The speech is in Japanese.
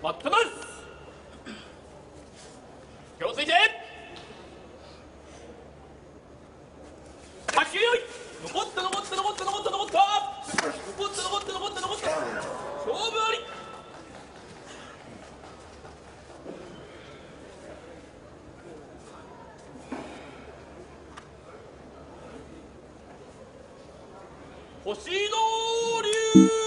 待ってます。手をついて8球よい。残った残った残った残った残った残った残った残った残った残った勝負あり。星野龍